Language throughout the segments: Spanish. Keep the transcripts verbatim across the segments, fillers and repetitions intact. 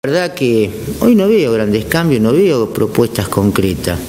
La verdad que hoy no veo grandes cambios, no veo propuestas concretas.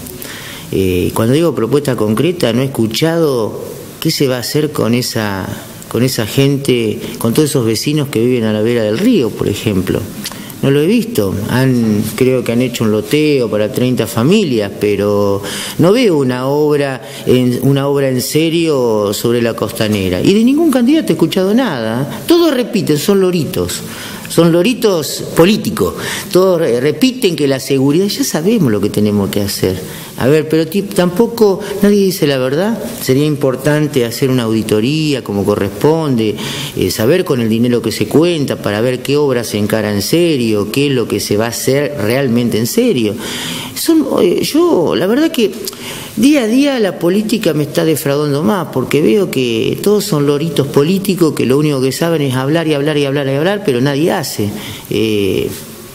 Eh, cuando digo propuesta concreta, no he escuchado qué se va a hacer con esa, con esa gente, con todos esos vecinos que viven a la vera del río, por ejemplo. No lo he visto. Han, creo que han hecho un loteo para treinta familias, pero no veo una obra, en, una obra en serio sobre la costanera. Y de ningún candidato he escuchado nada. Todos repiten, son loritos. Son loritos políticos. Todos repiten que la seguridad, ya sabemos lo que tenemos que hacer. A ver, pero tampoco nadie dice la verdad. Sería importante hacer una auditoría como corresponde, eh, saber con el dinero que se cuenta para ver qué obra se encara en serio, qué es lo que se va a hacer realmente en serio. Son, eh, yo, la verdad que día a día la política me está defraudando más, porque veo que todos son loritos políticos que lo único que saben es hablar y hablar y hablar y hablar, pero nadie hace. Eh,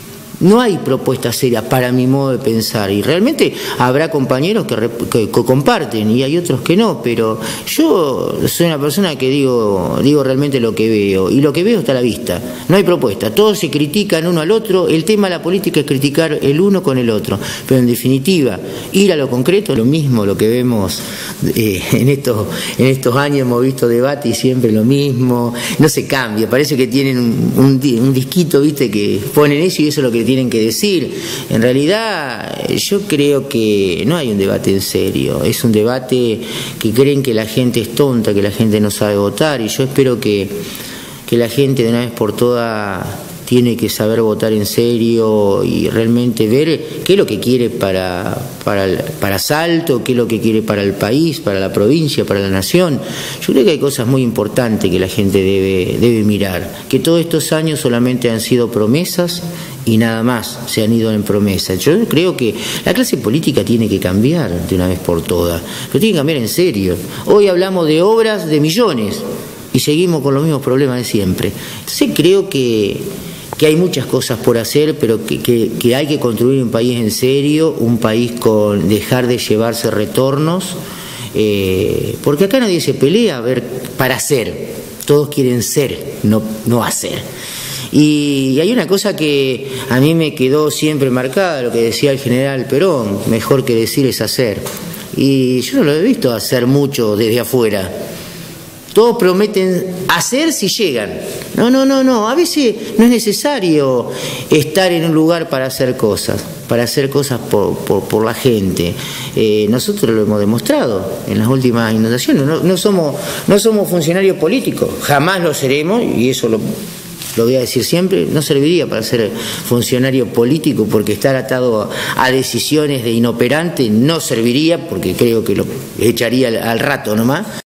No hay propuestas serias para mi modo de pensar, y realmente habrá compañeros que, que, que comparten y hay otros que no, pero yo soy una persona que digo, digo realmente lo que veo, y lo que veo está a la vista. No hay propuesta, todos se critican uno al otro. El tema de la política es criticar el uno con el otro, pero en definitiva ir a lo concreto, lo mismo lo que vemos eh, en, estos, en estos años. Hemos visto debate y siempre lo mismo, no se cambia, parece que tienen un, un, un disquito, viste, que ponen eso y eso es lo que tienen que decir. En realidad yo creo que no hay un debate en serio, es un debate que creen que la gente es tonta, que la gente no sabe votar, y yo espero que, que la gente de una vez por todas tiene que saber votar en serio y realmente ver qué es lo que quiere para, para, para Salto, qué es lo que quiere para el país, para la provincia, para la nación. Yo creo que hay cosas muy importantes que la gente debe, debe mirar, que todos estos años solamente han sido promesas y nada más, se han ido en promesas. Yo creo que la clase política tiene que cambiar de una vez por todas, pero tiene que cambiar en serio. Hoy hablamos de obras de millones y seguimos con los mismos problemas de siempre. Entonces creo que que hay muchas cosas por hacer, pero que, que, que hay que construir un país en serio, un país con dejar de llevarse retornos, eh, porque acá nadie se pelea a ver para hacer, todos quieren ser, no, no hacer. Y hay una cosa que a mí me quedó siempre marcada, lo que decía el general Perón: mejor que decir es hacer. Y yo no lo he visto hacer mucho desde afuera. Todos prometen hacer si llegan. No, no, no, no. A veces no es necesario estar en un lugar para hacer cosas, para hacer cosas por, por, por la gente. Eh, nosotros lo hemos demostrado en las últimas inundaciones. No, no, somos, no somos funcionarios políticos, jamás lo seremos, y eso lo, lo voy a decir siempre. No serviría para ser funcionario político, porque estar atado a, a decisiones de inoperante no serviría, porque creo que lo echaría al, al rato nomás.